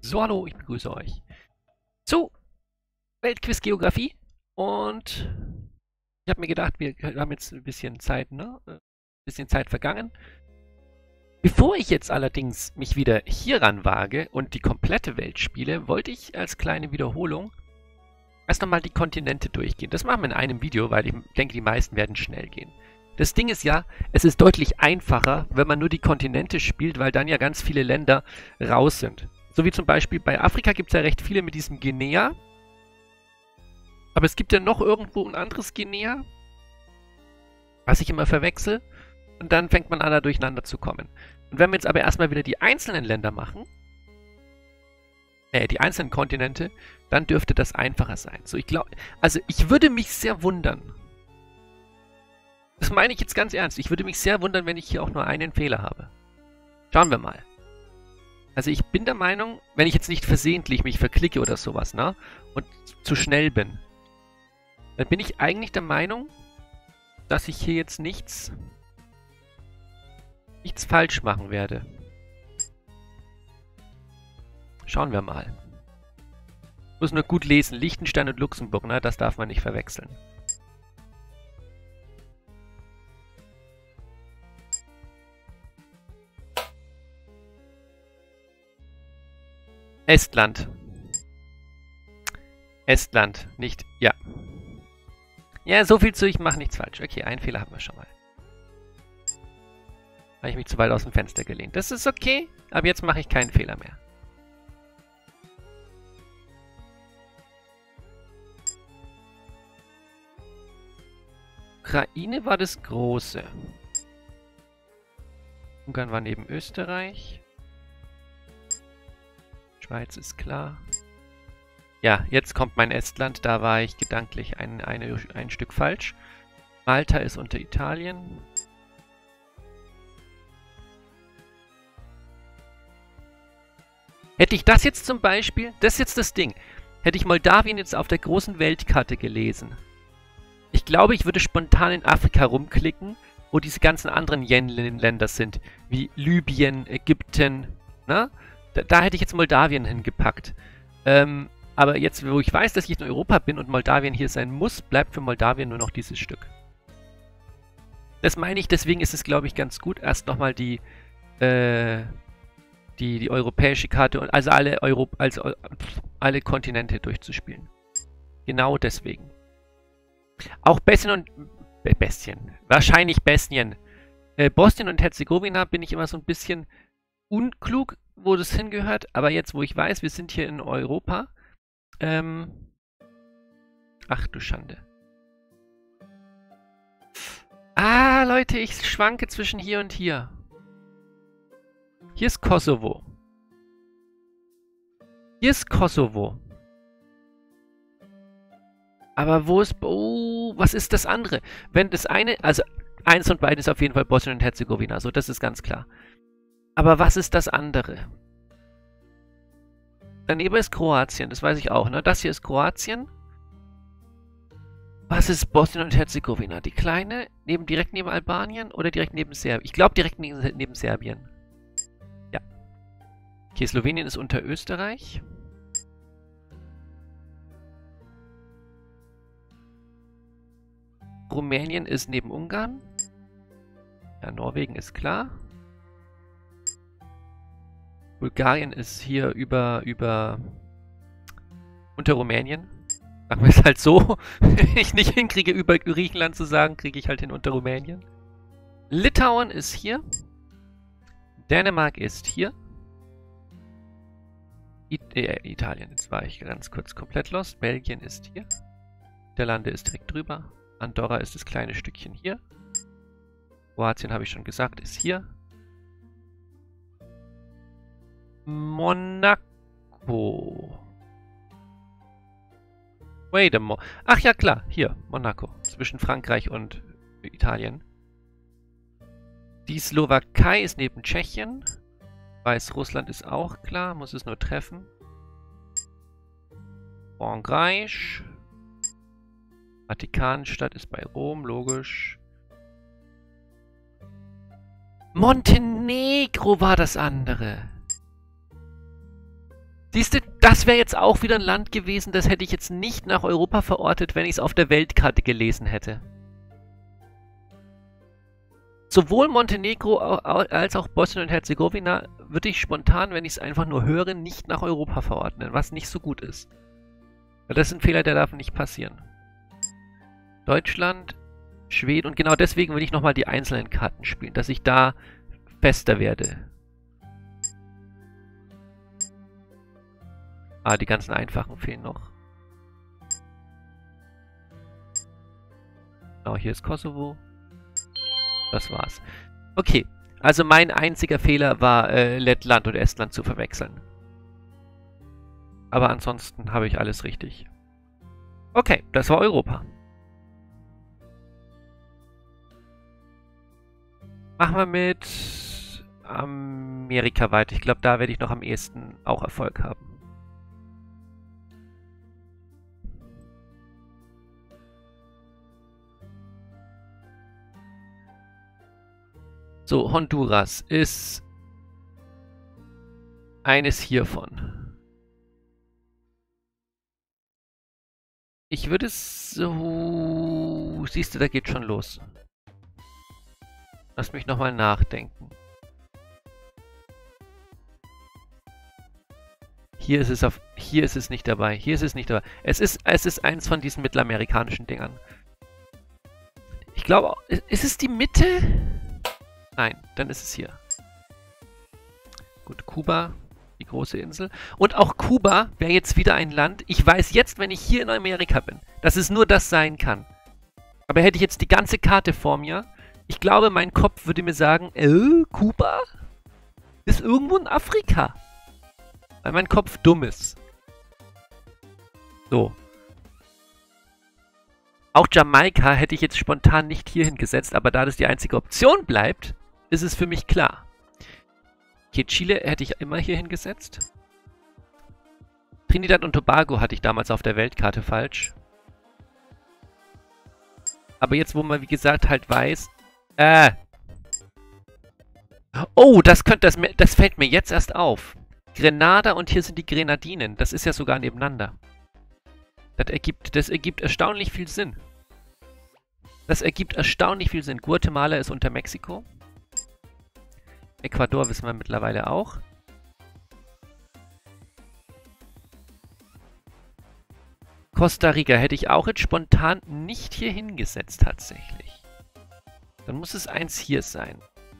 So, hallo, ich begrüße euch zu Weltquiz Geografie und ich habe mir gedacht, wir haben jetzt ein bisschen Zeit, ne? Ein bisschen Zeit vergangen. Bevor ich jetzt allerdings mich wieder hieran wage und die komplette Welt spiele, wollte ich als kleine Wiederholung erst nochmal die Kontinente durchgehen. Das machen wir in einem Video, weil ich denke, die meisten werden schnell gehen. Das Ding ist ja, es ist deutlich einfacher, wenn man nur die Kontinente spielt, weil dann ja ganz viele Länder raus sind. So wie zum Beispiel bei Afrika gibt es ja recht viele mit diesem Guinea. Aber es gibt ja noch irgendwo ein anderes Guinea, was ich immer verwechsel. Und dann fängt man an, da durcheinander zu kommen. Und wenn wir jetzt aber erstmal wieder die einzelnen Länder machen, die einzelnen Kontinente, dann dürfte das einfacher sein. So, ich glaube, also ich würde mich sehr wundern. Das meine ich jetzt ganz ernst. Ich würde mich sehr wundern, wenn ich hier auch nur einen Fehler habe. Schauen wir mal. Also ich bin der Meinung, wenn ich jetzt nicht versehentlich mich verklicke oder sowas, ne? Und zu schnell bin, dann bin ich eigentlich der Meinung, dass ich hier jetzt nichts falsch machen werde. Schauen wir mal. Ich muss nur gut lesen. Liechtenstein und Luxemburg, ne? Das darf man nicht verwechseln. Estland. Estland, nicht, ja. Ja, so viel zu, ich mache nichts falsch. Okay, einen Fehler haben wir schon mal. Habe ich mich zu weit aus dem Fenster gelehnt. Das ist okay, aber jetzt mache ich keinen Fehler mehr. Ukraine war das Große. Ungarn war neben Österreich. Schweiz ist klar. Ja, jetzt kommt mein Estland. Da war ich gedanklich ein Stück falsch. Malta ist unter Italien. Hätte ich das jetzt zum Beispiel, das ist jetzt das Ding, hätte ich Moldawien jetzt auf der großen Weltkarte gelesen. Ich glaube, ich würde spontan in Afrika rumklicken, wo diese ganzen anderen Yen-Länder sind, wie Libyen, Ägypten, ne? Da hätte ich jetzt Moldawien hingepackt. Aber jetzt, wo ich weiß, dass ich in Europa bin und Moldawien hier sein muss, bleibt für Moldawien nur noch dieses Stück. Das meine ich, deswegen ist es, glaube ich, ganz gut, erst nochmal die europäische Karte, also alle Kontinente durchzuspielen. Genau deswegen. Auch wahrscheinlich Bosnien. Bosnien und Herzegowina bin ich immer so ein bisschen unklug, wo das hingehört, aber jetzt, wo ich weiß, wir sind hier in Europa, ach du Schande. Ah, Leute, ich schwanke zwischen hier und hier. Hier ist Kosovo. Hier ist Kosovo. Aber wo ist... Oh, was ist das andere? Wenn das eine... Also, eins und beides ist auf jeden Fall Bosnien und Herzegowina. So, das ist ganz klar. Aber was ist das andere? Daneben ist Kroatien. Das weiß ich auch, ne? Das hier ist Kroatien. Was ist Bosnien und Herzegowina? Die kleine? Direkt neben Albanien oder direkt neben Serbien? Ich glaube, direkt neben Serbien. Ja. Okay, Slowenien ist unter Österreich. Rumänien ist neben Ungarn. Ja, Norwegen ist klar. Bulgarien ist hier unter Rumänien. Sagen wir es halt so. Wenn ich nicht hinkriege, über Griechenland zu sagen, kriege ich halt hin unter Rumänien. Litauen ist hier. Dänemark ist hier. Italien, jetzt war ich ganz kurz komplett lost. Belgien ist hier. Niederlande ist direkt drüber. Andorra ist das kleine Stückchen hier. Kroatien, habe ich schon gesagt, ist hier. Monaco. Wait a moment. Ach ja, klar, hier, Monaco. Zwischen Frankreich und Italien. Die Slowakei ist neben Tschechien. Weißrussland ist auch klar, muss es nur treffen. Frankreich. Vatikanstadt ist bei Rom, logisch. Montenegro war das andere. Siehst du, das wäre jetzt auch wieder ein Land gewesen, das hätte ich jetzt nicht nach Europa verortet, wenn ich es auf der Weltkarte gelesen hätte. Sowohl Montenegro als auch Bosnien und Herzegowina würde ich spontan, wenn ich es einfach nur höre, nicht nach Europa verordnen, was nicht so gut ist. Weil das ist ein Fehler, der darf nicht passieren. Deutschland, Schweden und genau deswegen will ich nochmal die einzelnen Karten spielen, dass ich da fester werde. Ah, die ganzen einfachen fehlen noch. Genau, hier ist Kosovo. Das war's. Okay, also mein einziger Fehler war, Lettland und Estland zu verwechseln. Aber ansonsten habe ich alles richtig. Okay, das war Europa. Machen wir mit Amerika weiter. Ich glaube, da werde ich noch am ehesten auch Erfolg haben. So, Honduras ist eines hiervon. Ich würde es so... Siehst du, da geht schon los. Lass mich nochmal nachdenken. Hier ist es nicht dabei. Hier ist es nicht dabei. Es ist eins von diesen mittelamerikanischen Dingern. Ich glaube, ist es die Mitte? Nein, dann ist es hier. Gut, Kuba, die große Insel. Und auch Kuba wäre jetzt wieder ein Land. Ich weiß jetzt, wenn ich hier in Amerika bin, dass es nur das sein kann. Aber hätte ich jetzt die ganze Karte vor mir, ich glaube, mein Kopf würde mir sagen, Kuba ist irgendwo in Afrika. Weil mein Kopf dumm ist. So. Auch Jamaika hätte ich jetzt spontan nicht hier hingesetzt, aber da das die einzige Option bleibt, ist es für mich klar. Hier Chile hätte ich immer hier hingesetzt. Trinidad und Tobago hatte ich damals auf der Weltkarte falsch. Aber jetzt, wo man wie gesagt halt weiß... Oh, das fällt mir jetzt erst auf. Grenada und hier sind die Grenadinen. Das ist ja sogar nebeneinander. Das ergibt erstaunlich viel Sinn. Das ergibt erstaunlich viel Sinn. Guatemala ist unter Mexiko. Ecuador wissen wir mittlerweile auch. Costa Rica hätte ich auch jetzt spontan nicht hier hingesetzt tatsächlich. Dann muss es eins hier sein.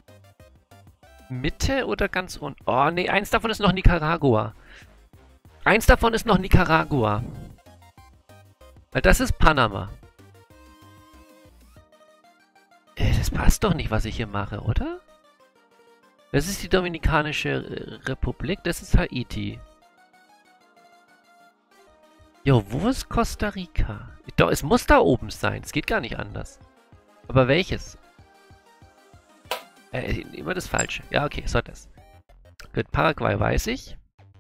Mitte oder ganz unten? Oh nee, eins davon ist noch Nicaragua. Eins davon ist noch Nicaragua. Weil das ist Panama. Das passt doch nicht, was ich hier mache, oder? Das ist die Dominikanische Republik, das ist Haiti. Jo, wo ist Costa Rica? Doch, es muss da oben sein, es geht gar nicht anders. Aber welches? Immer das Falsche. Ja, okay, so das. Gut, Paraguay weiß ich.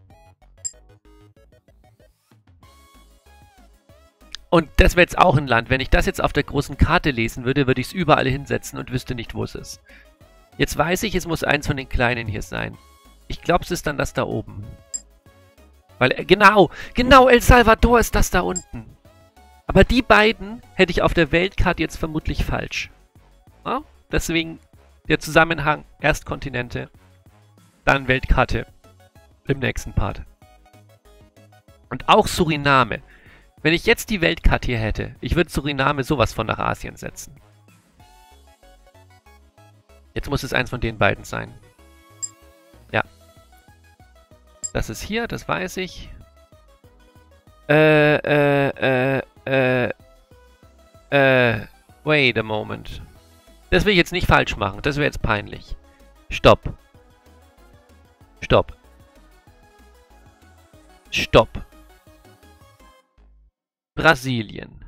Und das wäre jetzt auch ein Land. Wenn ich das jetzt auf der großen Karte lesen würde, würde ich es überall hinsetzen und wüsste nicht, wo es ist. Jetzt weiß ich, es muss eins von den kleinen hier sein. Ich glaube, es ist dann das da oben. Weil, genau, El Salvador ist das da unten. Aber die beiden hätte ich auf der Weltkarte jetzt vermutlich falsch. Ja? Deswegen der Zusammenhang, erst Kontinente, dann Weltkarte im nächsten Part. Und auch Suriname. Wenn ich jetzt die Weltkarte hier hätte, ich würde Suriname sowas von nach Asien setzen. Jetzt muss es eins von den beiden sein. Ja. Das ist hier, das weiß ich. Wait a moment. Das will ich jetzt nicht falsch machen. Das wäre jetzt peinlich. Stopp. Stopp. Stopp. Brasilien.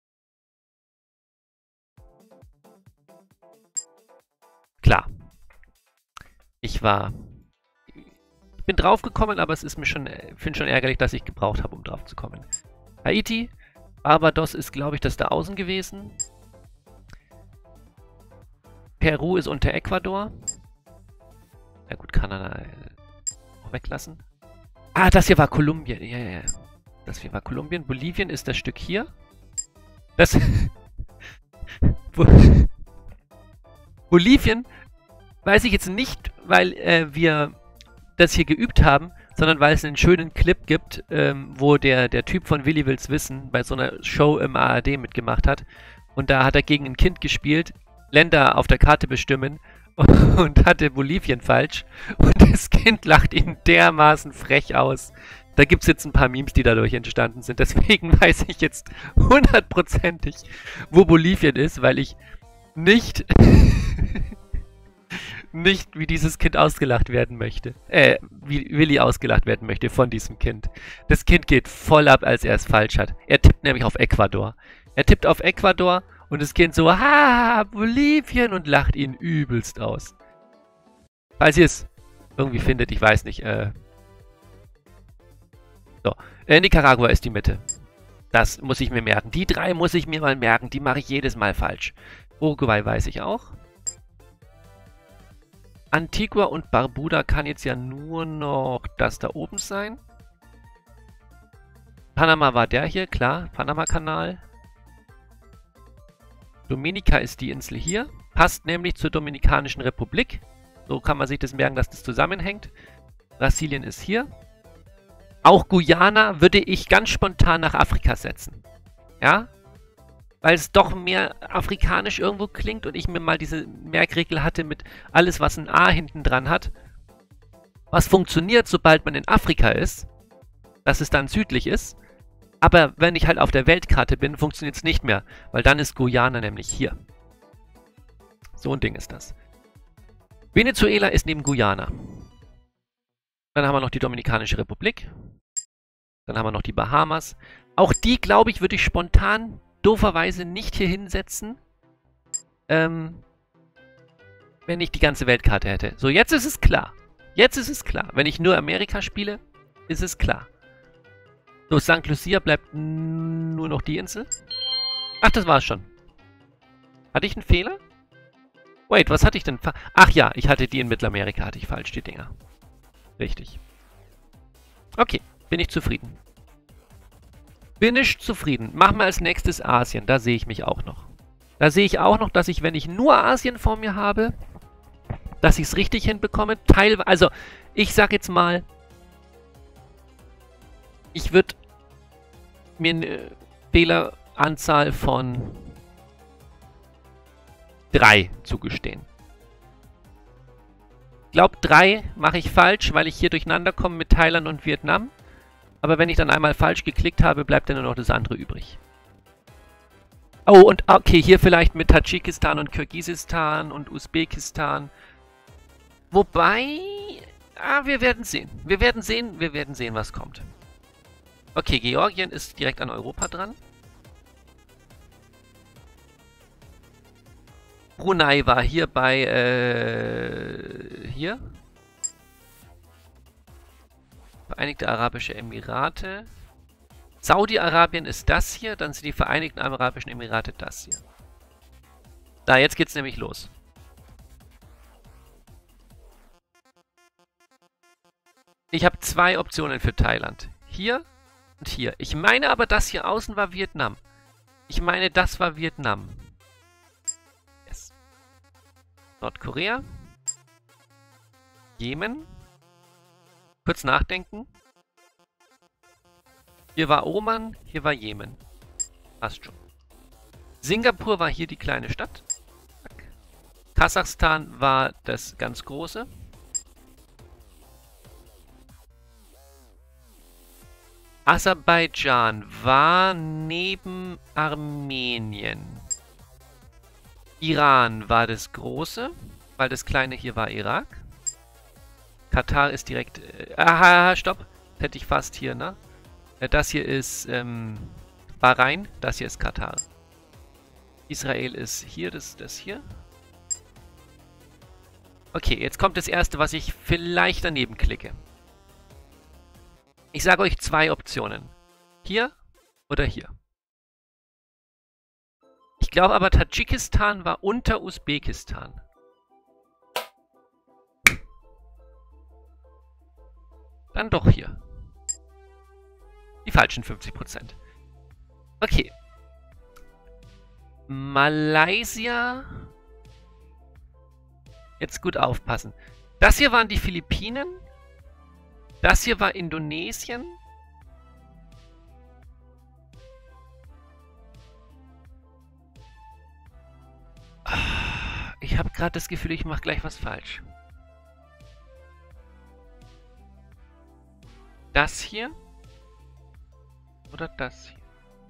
Klar. Ich bin draufgekommen, aber es ist mir schon, finde schon ärgerlich, dass ich gebraucht habe, um drauf zu kommen. Haiti. Barbados ist, glaube ich, das da außen gewesen. Peru ist unter Ecuador. Ja gut, Kanada auch weglassen. Ah, das hier war Kolumbien. Ja, ja, ja. Das hier war Kolumbien. Bolivien ist das Stück hier. Das... Bolivien weiß ich jetzt nicht, weil wir das hier geübt haben, sondern weil es einen schönen Clip gibt, wo der Typ von Willi Will's Wissen bei so einer Show im ARD mitgemacht hat. Und da hat er gegen ein Kind gespielt, Länder auf der Karte bestimmen und hatte Bolivien falsch. Und das Kind lacht ihn dermaßen frech aus. Da gibt es jetzt ein paar Memes, die dadurch entstanden sind. Deswegen weiß ich jetzt hundertprozentig, wo Bolivien ist, weil ich nicht... nicht wie dieses Kind ausgelacht werden möchte. Wie Willi ausgelacht werden möchte von diesem Kind. Das Kind geht voll ab, als er es falsch hat. Er tippt nämlich auf Ecuador. Er tippt auf Ecuador und das Kind so, ha, Bolivien und lacht ihn übelst aus. Falls ihr es irgendwie findet, ich weiß nicht. So, Nicaragua ist die Mitte. Das muss ich mir merken. Die drei muss ich mir mal merken. Die mache ich jedes Mal falsch. Uruguay weiß ich auch. Antigua und Barbuda kann jetzt ja nur noch das da oben sein. Panama war der hier, klar. Panama-Kanal. Dominica ist die Insel hier. Passt nämlich zur Dominikanischen Republik. So kann man sich das merken, dass das zusammenhängt. Brasilien ist hier. Auch Guyana würde ich ganz spontan nach Afrika setzen. Ja? Weil es doch mehr afrikanisch irgendwo klingt und ich mir mal diese Merkregel hatte mit alles, was ein A hinten dran hat. Was funktioniert, sobald man in Afrika ist, dass es dann südlich ist. Aber wenn ich halt auf der Weltkarte bin, funktioniert es nicht mehr, weil dann ist Guyana nämlich hier. So ein Ding ist das. Venezuela ist neben Guyana. Dann haben wir noch die Dominikanische Republik. Dann haben wir noch die Bahamas. Auch die, glaube ich, würde ich spontan dooferweise nicht hier hinsetzen, wenn ich die ganze Weltkarte hätte. So, jetzt ist es klar. Jetzt ist es klar. Wenn ich nur Amerika spiele, ist es klar. So, St. Lucia bleibt nur noch die Insel. Ach, das war's schon. Hatte ich einen Fehler? Wait, was hatte ich denn? Ach ja, ich hatte die in Mittelamerika, hatte ich falsch, die Dinger. Richtig. Okay, bin ich zufrieden. Bin ich zufrieden. Machen wir als nächstes Asien. Da sehe ich mich auch noch. Da sehe ich auch noch, dass ich, wenn ich nur Asien vor mir habe, dass ich es richtig hinbekomme. Teilweise, also ich sag jetzt mal, ich würde mir eine Fehleranzahl von 3 zugestehen. Ich glaube, 3 mache ich falsch, weil ich hier durcheinander komme mit Thailand und Vietnam. Aber wenn ich dann einmal falsch geklickt habe, bleibt dann nur noch das andere übrig. Oh, und okay, hier vielleicht mit Tadschikistan und Kirgisistan und Usbekistan. Wobei, wir werden sehen. Wir werden sehen, was kommt. Okay, Georgien ist direkt an Europa dran. Brunei war hier bei, hier. Vereinigte Arabische Emirate. Saudi-Arabien ist das hier, dann sind die Vereinigten Arabischen Emirate das hier. Da, jetzt geht's nämlich los. Ich habe 2 Optionen für Thailand. Hier und hier. Ich meine aber, das hier außen war Vietnam. Ich meine, das war Vietnam. Yes. Nordkorea. Jemen. Kurz nachdenken. Hier war Oman, hier war Jemen. Passt schon. Singapur war hier die kleine Stadt. Kasachstan war das ganz große. Aserbaidschan war neben Armenien. Iran war das große, weil das kleine hier war Irak. Katar ist direkt... aha, stopp. Das hätte ich fast hier, ne? Das hier ist Bahrain, das hier ist Katar. Israel ist hier, das hier. Okay, jetzt kommt das erste, was ich vielleicht daneben klicke. Ich sage euch 2 Optionen. Hier oder hier. Ich glaube aber, Tadschikistan war unter Usbekistan. Dann doch hier. Die falschen 50%. Okay. Malaysia. Jetzt gut aufpassen. Das hier waren die Philippinen. Das hier war Indonesien. Ich habe gerade das Gefühl, ich mache gleich was falsch. Das hier? Oder das hier?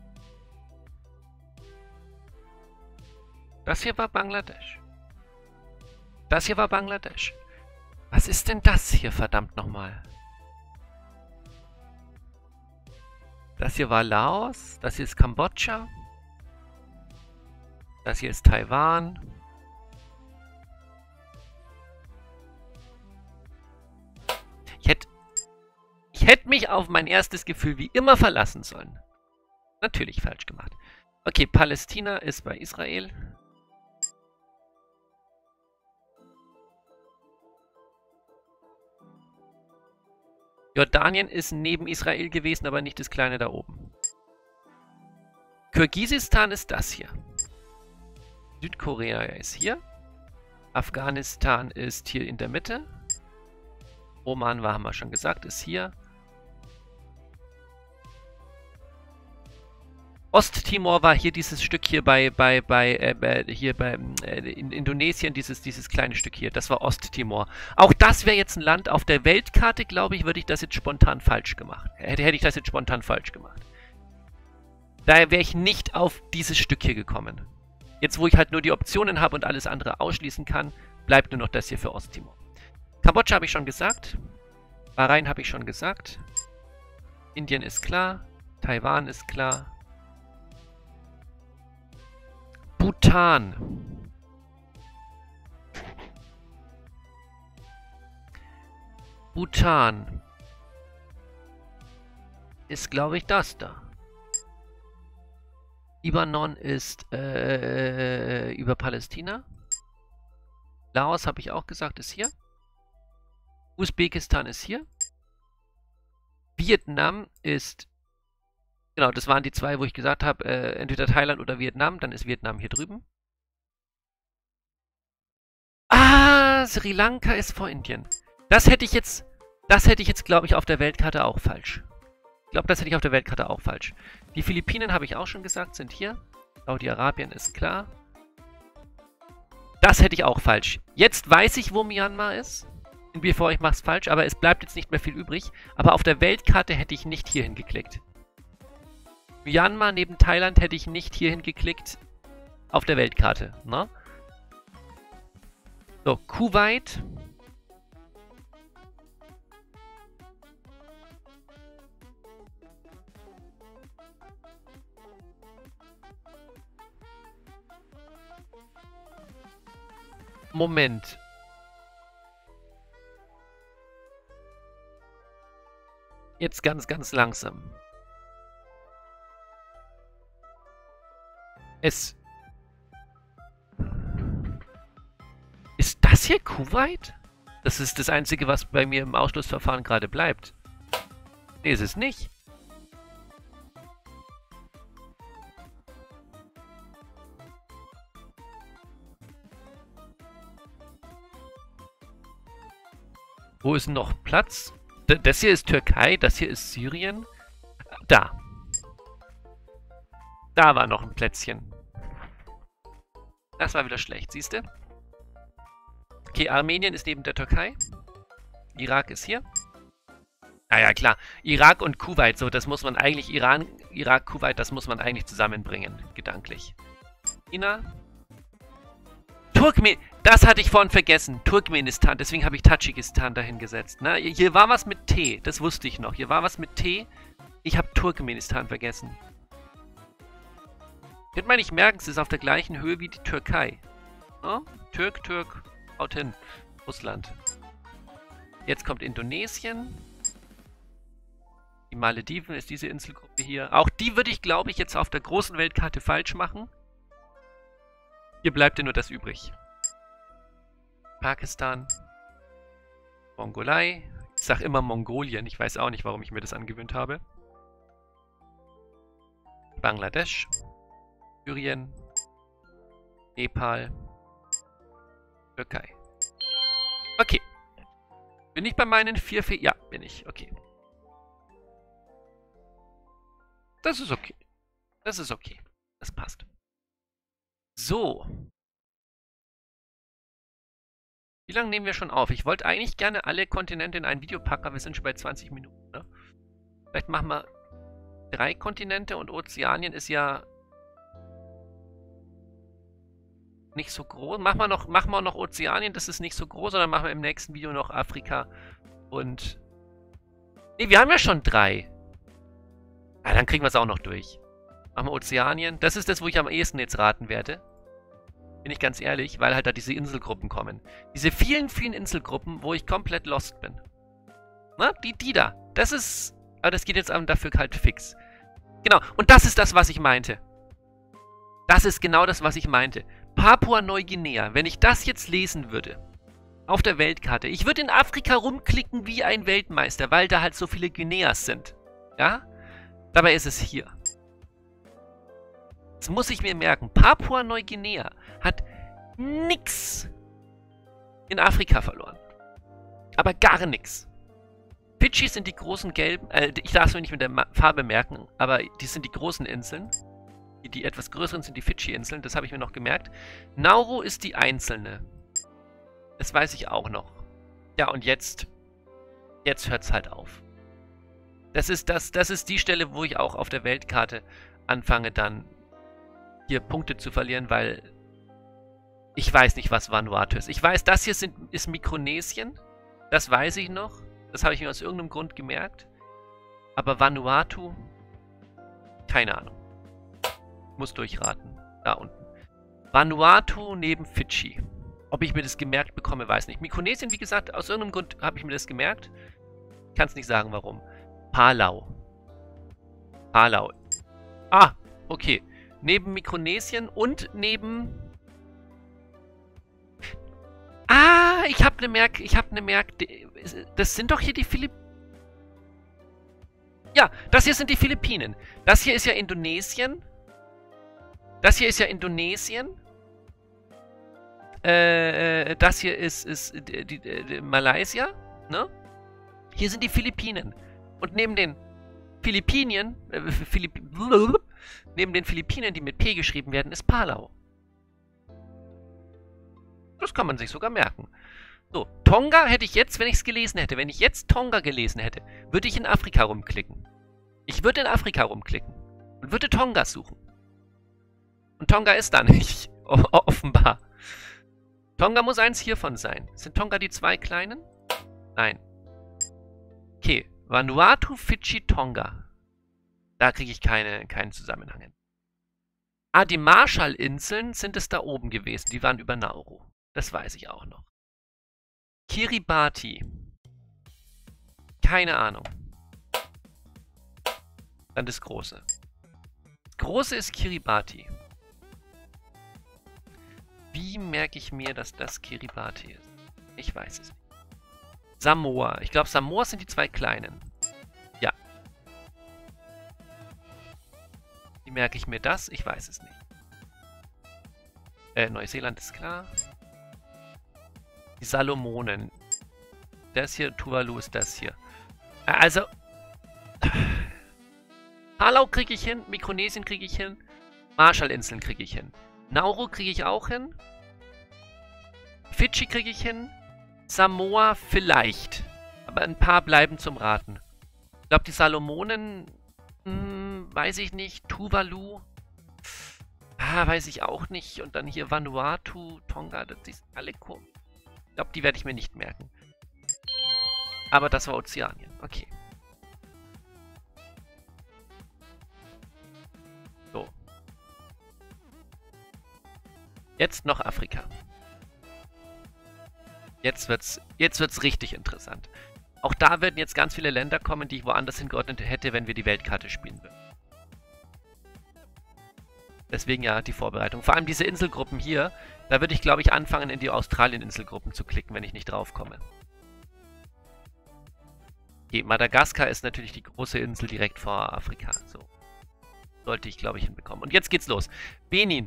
Das hier war Bangladesch. Das hier war Bangladesch. Was ist denn das hier, verdammt nochmal? Das hier war Laos. Das hier ist Kambodscha. Das hier ist Taiwan. Ich hätte mich auf mein erstes Gefühl wie immer verlassen sollen. Natürlich falsch gemacht. Okay, Palästina ist bei Israel. Jordanien ist neben Israel gewesen, aber nicht das kleine da oben. Kirgisistan ist das hier. Südkorea ist hier. Afghanistan ist hier in der Mitte. Oman haben wir schon gesagt, ist hier. Osttimor war hier dieses Stück hier in Indonesien, dieses kleine Stück hier. Das war Osttimor. Auch das wäre jetzt ein Land auf der Weltkarte, glaube ich, würde ich das jetzt spontan falsch gemacht. Hätte ich das jetzt spontan falsch gemacht. Daher wäre ich nicht auf dieses Stück hier gekommen. Jetzt, wo ich halt nur die Optionen habe und alles andere ausschließen kann, bleibt nur noch das hier für Osttimor. Kambodscha habe ich schon gesagt. Bahrain habe ich schon gesagt. Indien ist klar. Taiwan ist klar. Bhutan. Bhutan ist, glaube ich, das da. Libanon ist über Palästina. Laos, habe ich auch gesagt, ist hier. Usbekistan ist hier. Vietnam ist... Genau, das waren die zwei, wo ich gesagt habe, entweder Thailand oder Vietnam. Dann ist Vietnam hier drüben. Ah, Sri Lanka ist vor Indien. Das hätte ich jetzt, glaube ich, auf der Weltkarte auch falsch. Ich glaube, das hätte ich auf der Weltkarte auch falsch. Die Philippinen, habe ich auch schon gesagt, sind hier. Saudi-Arabien ist klar. Das hätte ich auch falsch. Jetzt weiß ich, wo Myanmar ist. Bevor ich mache es falsch, aber es bleibt jetzt nicht mehr viel übrig. Aber auf der Weltkarte hätte ich nicht hierhin geklickt. Myanmar neben Thailand hätte ich nicht hierhin geklickt. Auf der Weltkarte, ne? So, Kuwait. Moment. Jetzt ganz, ganz langsam. Ist das hier Kuwait? Das ist das Einzige, was bei mir im Ausschlussverfahren gerade bleibt. Nee, ist es nicht. Wo ist noch Platz? Das hier ist Türkei, das hier ist Syrien. Da. Da war noch ein Plätzchen. Das war wieder schlecht, siehst du? Okay, Armenien ist neben der Türkei. Irak ist hier. Naja, klar. Irak und Kuwait, so, das muss man eigentlich, Irak, Kuwait, das muss man eigentlich zusammenbringen, gedanklich. China. Das hatte ich vorhin vergessen. Turkmenistan, deswegen habe ich Tadschikistan dahin gesetzt. Na, hier war was mit T, das wusste ich noch. Hier war was mit T. Ich habe Turkmenistan vergessen. Könnte man nicht merken, es ist auf der gleichen Höhe wie die Türkei. Oh, Türk, haut hin. Russland. Jetzt kommt Indonesien. Die Malediven ist diese Inselgruppe hier. Auch die würde ich, glaube ich, jetzt auf der großen Weltkarte falsch machen. Hier bleibt ja nur das übrig. Pakistan. Mongolei. Ich sage immer Mongolien. Ich weiß auch nicht, warum ich mir das angewöhnt habe. Bangladesch, Syrien, Nepal, Türkei. Okay. Bin ich bei meinen 4 Fee? Ja, bin ich. Okay. Das ist okay. Das ist okay. Das passt. So. Wie lange nehmen wir schon auf? Ich wollte eigentlich gerne alle Kontinente in ein Video packen, aber wir sind schon bei 20 Minuten. Ne? Vielleicht machen wir 3 Kontinente und Ozeanien ist ja nicht so groß. Machen wir noch Ozeanien, das ist nicht so groß, oder machen wir im nächsten Video noch Afrika und... Ne, wir haben ja schon 3. Ah, dann kriegen wir es auch noch durch. Machen wir Ozeanien. Das ist das, wo ich am ehesten jetzt raten werde. Bin ich ganz ehrlich, weil halt da diese Inselgruppen kommen. Diese vielen, vielen Inselgruppen, wo ich komplett lost bin. Na, die da. Das ist... Aber das geht jetzt dafür halt fix. Genau, und das ist das, was ich meinte. Das ist genau das, was ich meinte. Papua-Neuguinea, wenn ich das jetzt lesen würde, auf der Weltkarte, ich würde in Afrika rumklicken wie ein Weltmeister, weil da halt so viele Guineas sind. Ja? Dabei ist es hier. Das muss ich mir merken. Papua-Neuguinea hat nix in Afrika verloren. Aber gar nix. Fidschi sind die großen gelben, ich darf es mir nicht mit der Farbe merken, aber die sind die großen Inseln. Die etwas größeren sind die Fidschi-Inseln, das habe ich mir noch gemerkt. Nauru ist die einzelne. Das weiß ich auch noch. Ja, und jetzt hört es halt auf. Das ist die Stelle, wo ich auch auf der Weltkarte anfange, dann hier Punkte zu verlieren, weil ich weiß nicht, was Vanuatu ist. Ich weiß, das hier ist Mikronesien. Das weiß ich noch. Das habe ich mir aus irgendeinem Grund gemerkt. Aber Vanuatu, keine Ahnung. Muss durchraten. Da unten. Vanuatu neben Fidschi. Ob ich mir das gemerkt bekomme, weiß nicht. Mikronesien, wie gesagt, aus irgendeinem Grund habe ich mir das gemerkt. Ich kann es nicht sagen, warum. Palau. Palau. Ah, okay. Neben Mikronesien und neben... Ah, ich habe eine Merk... Das sind doch hier die Philippinen. Ja, das hier sind die Philippinen. Das hier ist ja Indonesien. Das hier ist ja Indonesien. Das hier ist Malaysia. Ne? Hier sind die Philippinen. Und neben den Philippinen, neben den Philippinen, die mit P geschrieben werden, ist Palau. Das kann man sich sogar merken. So, Tonga hätte ich jetzt, wenn ich es gelesen hätte, wenn ich jetzt Tonga gelesen hätte, würde ich in Afrika rumklicken. Ich würde in Afrika rumklicken und würde Tonga suchen. Und Tonga ist da nicht, offenbar. Tonga muss eins hiervon sein. Sind Tonga die 2 kleinen? Nein. Okay, Vanuatu, Fidschi, Tonga. Da kriege ich keinen Zusammenhang hin. Ah, die Marshallinseln sind es da oben gewesen. Die waren über Nauru. Das weiß ich auch noch. Kiribati. Keine Ahnung. Dann das Große. Das Große ist Kiribati. Wie merke ich mir, dass das Kiribati ist? Ich weiß es nicht. Samoa. Ich glaube, Samoa sind die 2 kleinen. Ja. Wie merke ich mir das? Ich weiß es nicht. Neuseeland ist klar. Die Salomonen. Das hier, Tuvalu ist das hier. Also... Palau kriege ich hin, Mikronesien kriege ich hin, Marshallinseln kriege ich hin. Nauru kriege ich auch hin. Fidschi kriege ich hin. Samoa vielleicht. Aber ein paar bleiben zum Raten. Ich glaube, die Salomonen... weiß ich nicht. Tuvalu... weiß ich auch nicht. Und dann hier Vanuatu, Tonga, das ist alle komisch. Ich glaube, die werde ich mir nicht merken. Aber das war Ozeanien. Okay. So. Jetzt noch Afrika. Jetzt wird's richtig interessant. Auch da werden jetzt ganz viele Länder kommen, die ich woanders hingeordnet hätte, wenn wir die Weltkarte spielen würden. Deswegen ja die Vorbereitung. Vor allem diese Inselgruppen hier, da würde ich, glaube ich, anfangen, in die Australien-Inselgruppen zu klicken, wenn ich nicht drauf komme. Okay, Madagaskar ist natürlich die große Insel direkt vor Afrika. So. Sollte ich, glaube ich, hinbekommen. Und jetzt geht's los. Benin.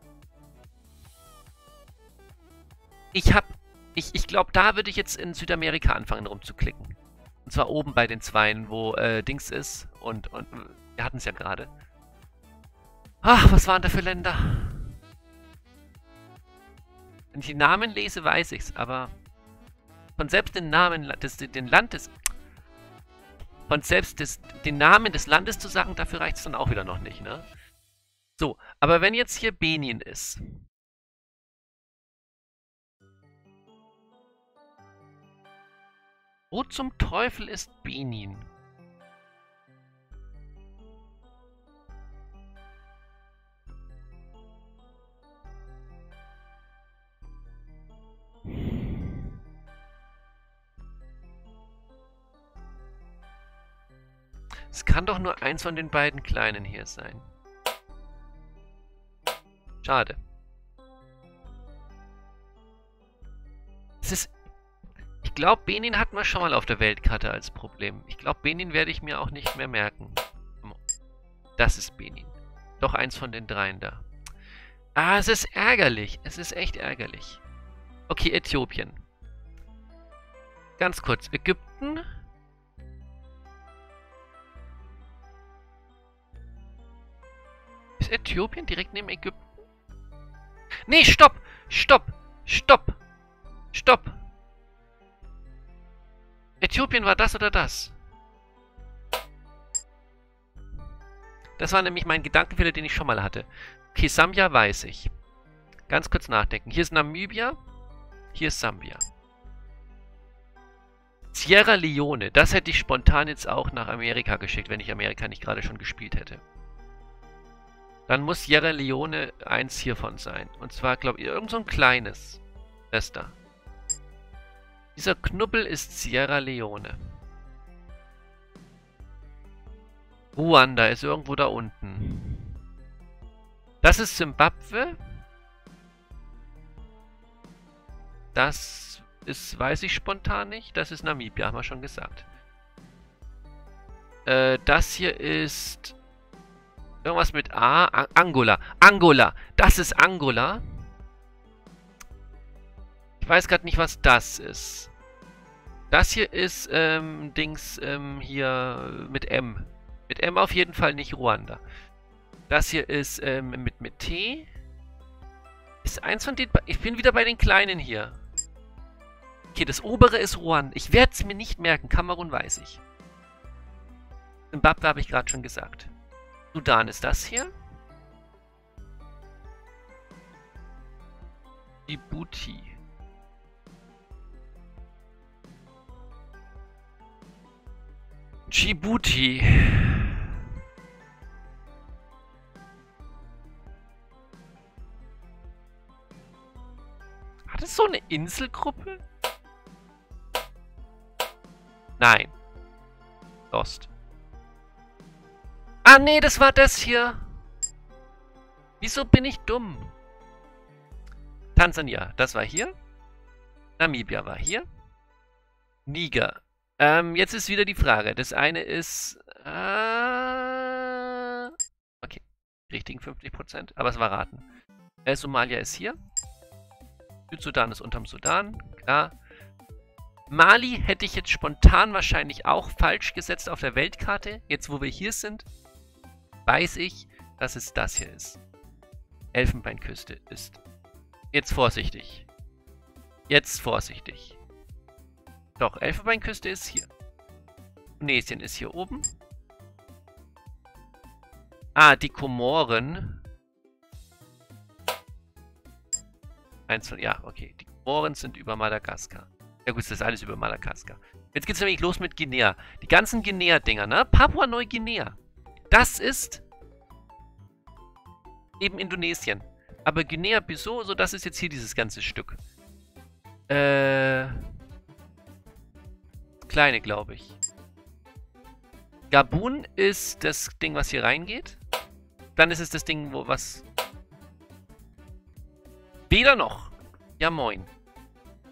Ich glaube, da würde ich jetzt in Südamerika anfangen rumzuklicken. Und zwar oben bei den Zweien, wo Dings ist. Und wir hatten es ja gerade. Ach, was waren da für Länder? Wenn ich die Namen lese, weiß ich's, aber von selbst den Namen den Namen des Landes zu sagen, dafür reicht es dann auch wieder noch nicht, ne? So, aber wenn jetzt hier Benin ist. Wo zum Teufel ist Benin? Es kann doch nur eins von den beiden Kleinen hier sein. Schade. Ich glaube, Benin hatten wir schon mal auf der Weltkarte als Problem. Ich glaube, Benin werde ich mir auch nicht mehr merken. Das ist Benin. Doch eins von den dreien da. Ah, es ist ärgerlich. Es ist echt ärgerlich. Okay, Äthiopien. Ganz kurz. Ägypten. Ist Äthiopien direkt neben Ägypten? Nee, stopp! Stopp! Stopp! Stopp! Äthiopien war das oder das? Das war nämlich mein Gedankenfehler, den ich schon mal hatte. Okay, Sambia weiß ich. Ganz kurz nachdenken. Hier ist Namibia. Hier ist Sambia. Sierra Leone. Das hätte ich spontan jetzt auch nach Amerika geschickt, wenn ich Amerika nicht gerade schon gespielt hätte. Dann muss Sierra Leone eins hiervon sein. Und zwar, glaube ich, irgend so ein kleines. Das da. Dieser Knubbel ist Sierra Leone. Ruanda ist irgendwo da unten. Das ist Simbabwe. Das ist, weiß ich spontan nicht. Das ist Namibia, haben wir schon gesagt. Das hier ist irgendwas mit A. Angola. Angola. Das ist Angola. Ich weiß gerade nicht, was das ist. Das hier ist, Dings, hier mit M. Mit M auf jeden Fall nicht Ruanda. Das hier ist, mit T. Ist eins von den... Ich bin wieder bei den Kleinen hier. Okay, das obere ist Ruanda. Ich werde es mir nicht merken. Kamerun weiß ich. Zimbabwe habe ich gerade schon gesagt. Sudan ist das hier. Djibouti. Djibouti. Hat es so eine Inselgruppe? Nein. Lost. Ah, nee, das war das hier. Wieso bin ich dumm? Tansania, das war hier. Namibia war hier. Niger. Jetzt ist wieder die Frage. Das eine ist... okay. Richtigen 50%. Aber es war raten. Somalia ist hier. Südsudan ist unterm Sudan. Klar. Mali hätte ich jetzt spontan wahrscheinlich auch falsch gesetzt auf der Weltkarte. Jetzt, wo wir hier sind, weiß ich, dass es das hier ist. Elfenbeinküste ist. Jetzt vorsichtig. Jetzt vorsichtig. Doch, Elfenbeinküste ist hier. Tunesien ist hier oben. Ah, die Komoren. Ja, okay. Die Komoren sind über Madagaskar. Ja gut, das ist alles über Madagaskar. Jetzt geht's nämlich los mit Guinea. Die ganzen Guinea-Dinger, ne? Papua-Neuguinea. Das ist eben Indonesien. Aber Guinea-Bissau, so das ist jetzt hier dieses ganze Stück. Kleine, glaube ich. Gabun ist das Ding, was hier reingeht. Dann ist es das Ding, wo was... Weder noch. Ja, moin.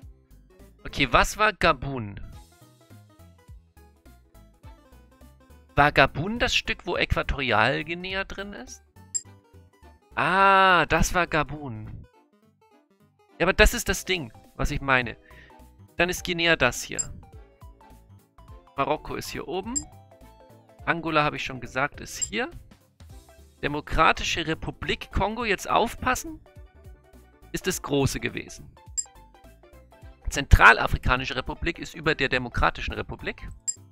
Okay, was war Gabun? War Gabun das Stück, wo Äquatorialguinea drin ist? Ah, das war Gabun. Ja, aber das ist das Ding, was ich meine. Dann ist Guinea das hier. Marokko ist hier oben. Angola, habe ich schon gesagt, ist hier. Demokratische Republik Kongo, jetzt aufpassen, ist das Große gewesen. Zentralafrikanische Republik ist über der Demokratischen Republik.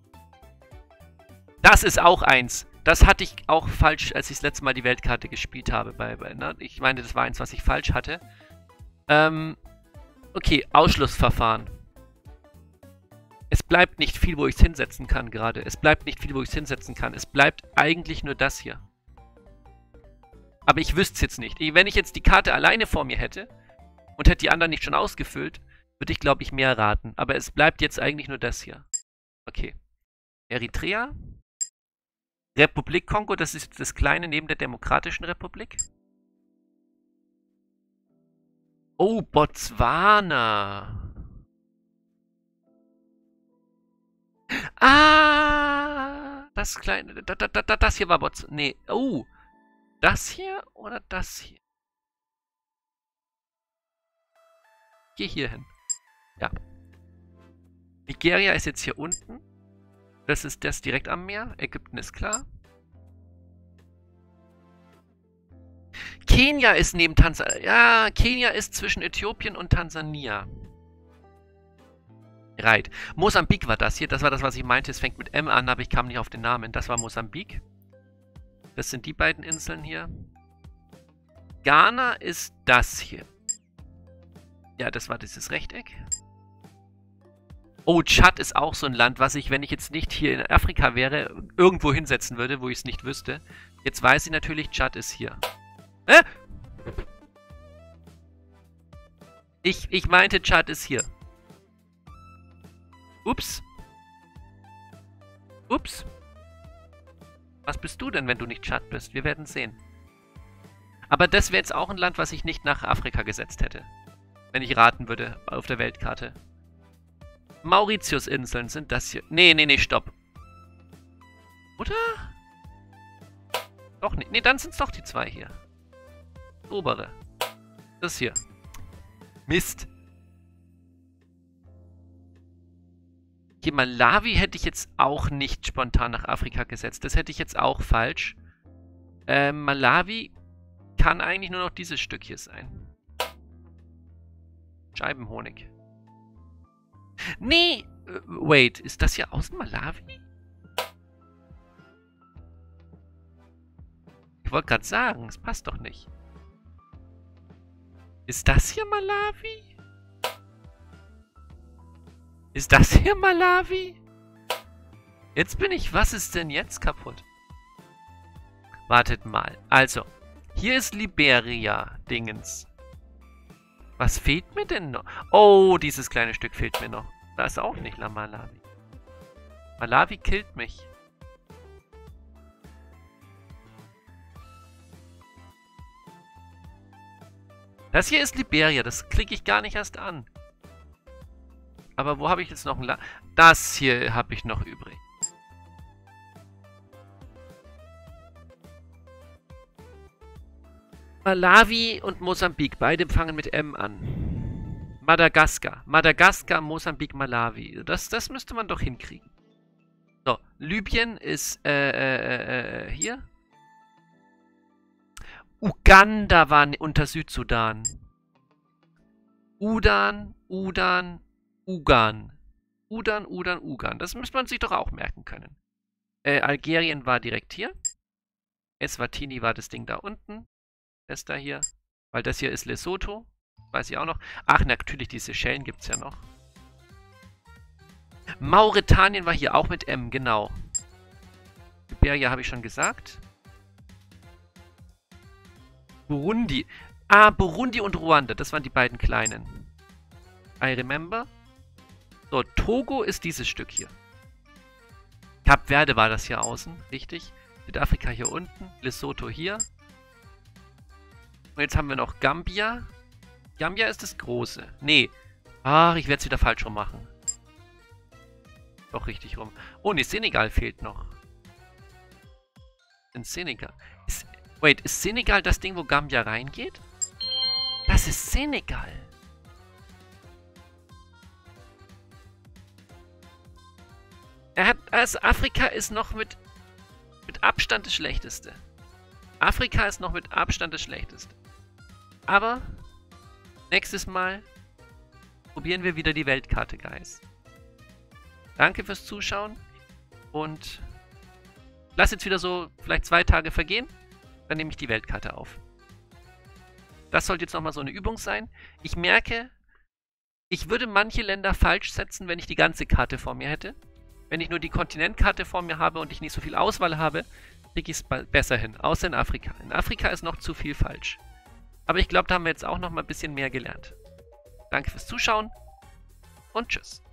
Das ist auch eins. Das hatte ich auch falsch, als ich das letzte Mal die Weltkarte gespielt habe. Ne? Ich meine, das war eins, was ich falsch hatte. Okay, Ausschlussverfahren. Es bleibt nicht viel, wo ich es hinsetzen kann gerade. Es bleibt nicht viel, wo ich es hinsetzen kann. Es bleibt eigentlich nur das hier. Aber ich wüsste es jetzt nicht. Wenn ich jetzt die Karte alleine vor mir hätte und hätte die anderen nicht schon ausgefüllt, würde ich, glaube ich, mehr raten. Aber es bleibt jetzt eigentlich nur das hier. Okay. Eritrea. Republik Kongo, das ist das Kleine neben der Demokratischen Republik. Oh, Botswana. Ah, das Kleine. Das hier war Botswana. Nee, oh. Das hier oder das hier? Geh hier hin. Ja. Nigeria ist jetzt hier unten. Das ist das direkt am Meer. Ägypten ist klar. Kenia ist neben Tansania. Ja, Kenia ist zwischen Äthiopien und Tansania. Right. Mosambik war das hier. Das war das, was ich meinte. Es fängt mit M an, aber ich kam nicht auf den Namen. Das war Mosambik. Das sind die beiden Inseln hier. Ghana ist das hier. Ja, das war dieses Rechteck. Oh, Tschad ist auch so ein Land, was ich, wenn ich jetzt nicht hier in Afrika wäre, irgendwo hinsetzen würde, wo ich es nicht wüsste. Jetzt weiß ich natürlich, Tschad ist hier. Ich meinte, Tschad ist hier. Ups. Ups. Was bist du denn, wenn du nicht Tschad bist? Wir werden sehen. Aber das wäre jetzt auch ein Land, was ich nicht nach Afrika gesetzt hätte. Wenn ich raten würde auf der Weltkarte. Mauritius-Inseln sind das hier. Nee, stopp. Oder? Doch nicht. Nee, dann sind es doch die zwei hier. Das obere. Das hier. Mist. Hier, Malawi hätte ich jetzt auch nicht spontan nach Afrika gesetzt. Das hätte ich jetzt auch falsch. Malawi kann eigentlich nur noch dieses Stück hier sein. Scheibenhonig. Nee, wait, ist das hier außen Malawi? Ich wollte gerade sagen, es passt doch nicht. Ist das hier Malawi? Ist das hier Malawi? Jetzt bin ich, was ist denn jetzt kaputt? Wartet mal, also, hier ist Liberia-Dingens. Was fehlt mir denn noch? Oh, dieses kleine Stück fehlt mir noch. Da ist auch nicht Malawi. Malawi killt mich. Das hier ist Liberia. Das klicke ich gar nicht erst an. Aber wo habe ich jetzt noch ein Land? Das hier habe ich noch übrig. Malawi und Mosambik. Beide fangen mit M an. Madagaskar. Madagaskar, Mosambik, Malawi. Das müsste man doch hinkriegen. So, Libyen ist hier. Uganda war unter Südsudan. Ugan. Ugan. Das müsste man sich doch auch merken können. Algerien war direkt hier. Eswatini war das Ding da unten. Das da hier. Weil das hier ist Lesotho. Weiß ich auch noch. Ach, natürlich, die Seychellen gibt es ja noch. Mauretanien war hier auch mit M, genau. Liberia habe ich schon gesagt. Burundi. Ah, Burundi und Ruanda. Das waren die beiden kleinen. I remember. So, Togo ist dieses Stück hier. Kap Verde war das hier außen, richtig. Südafrika hier unten. Lesotho hier. Und jetzt haben wir noch Gambia. Gambia ist das Große. Nee. Ach, ich werde es wieder falsch rum machen. Doch richtig rum. Oh, nee, Senegal fehlt noch. In Senegal. Wait, ist Senegal das Ding, wo Gambia reingeht? Das ist Senegal. Also Afrika ist noch mit Abstand das Schlechteste. Afrika ist noch mit Abstand das Schlechteste. Aber nächstes Mal probieren wir wieder die Weltkarte, Guys. Danke fürs Zuschauen und lass jetzt wieder so vielleicht 2 Tage vergehen, dann nehme ich die Weltkarte auf. Das sollte jetzt nochmal so eine Übung sein. Ich merke, ich würde manche Länder falsch setzen, wenn ich die ganze Karte vor mir hätte. Wenn ich nur die Kontinentkarte vor mir habe und ich nicht so viel Auswahl habe, kriege ich es besser hin, außer in Afrika. In Afrika ist noch zu viel falsch. Aber ich glaube, da haben wir jetzt auch noch mal ein bisschen mehr gelernt. Danke fürs Zuschauen und tschüss.